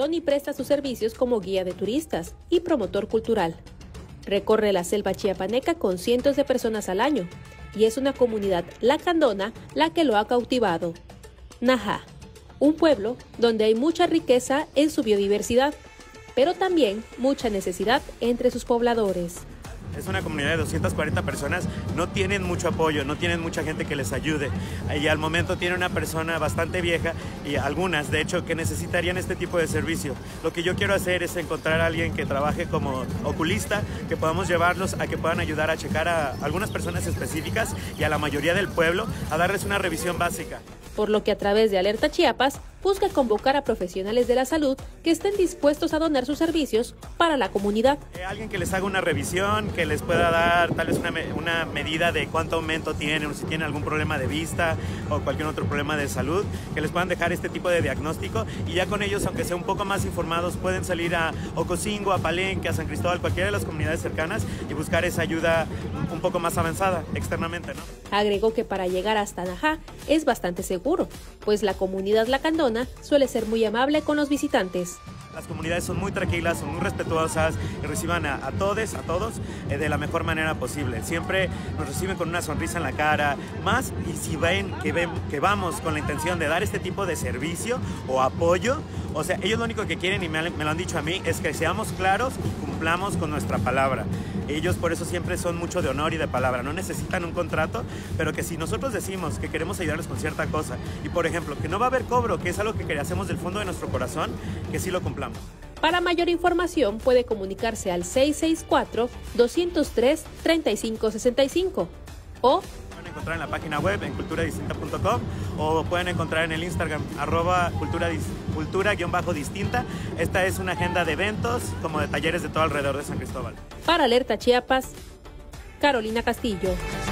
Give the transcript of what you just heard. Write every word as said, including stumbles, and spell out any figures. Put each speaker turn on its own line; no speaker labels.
Tony presta sus servicios como guía de turistas y promotor cultural. Recorre la selva chiapaneca con cientos de personas al año y es una comunidad lacandona la que lo ha cautivado. Najá, un pueblo donde hay mucha riqueza en su biodiversidad, pero también mucha necesidad entre sus pobladores.
Es una comunidad de doscientas cuarenta personas, no tienen mucho apoyo, no tienen mucha gente que les ayude. Y al momento tiene una persona bastante vieja y algunas, de hecho, que necesitarían este tipo de servicio. Lo que yo quiero hacer es encontrar a alguien que trabaje como oculista, que podamos llevarlos a que puedan ayudar a checar a algunas personas específicas y a la mayoría del pueblo a darles una revisión básica.
Por lo que a través de Alerta Chiapas busca convocar a profesionales de la salud que estén dispuestos a donar sus servicios para la comunidad.
Eh, alguien que les haga una revisión, que les pueda dar tal vez una, una medida de cuánto aumento tienen, o si tienen algún problema de vista o cualquier otro problema de salud, que les puedan dejar este tipo de diagnóstico y ya con ellos, aunque sean un poco más informados, pueden salir a Ocosingo, a Palenque, a San Cristóbal, cualquiera de las comunidades cercanas y buscar esa ayuda un poco más avanzada externamente, ¿no?
Agregó que para llegar hasta Najá es bastante seguro, pues la comunidad lacandona suele ser muy amable con los visitantes.
Las comunidades son muy tranquilas, son muy respetuosas y reciban a, a todos, a todos eh, de la mejor manera posible. Siempre nos reciben con una sonrisa en la cara, más y si ven que, ven que vamos con la intención de dar este tipo de servicio o apoyo, o sea, ellos lo único que quieren, y me, me lo han dicho a mí, es que seamos claros y cumplamos con nuestra palabra. Ellos por eso siempre son mucho de honor y de palabra, no necesitan un contrato, pero que si nosotros decimos que queremos ayudarles con cierta cosa, y por ejemplo, que no va a haber cobro, que es algo que hacemos del fondo de nuestro corazón, que sí lo cumplamos.
Para mayor información puede comunicarse al seis seis cuatro, dos cero tres, tres cinco seis cinco o
pueden encontrar en la página web en cultura distinta punto com o pueden encontrar en el Instagram arroba cultura, cultura guión bajo distinta. Esta es una agenda de eventos como de talleres de todo alrededor de San Cristóbal.
Para Alerta Chiapas, Carolina Castillo.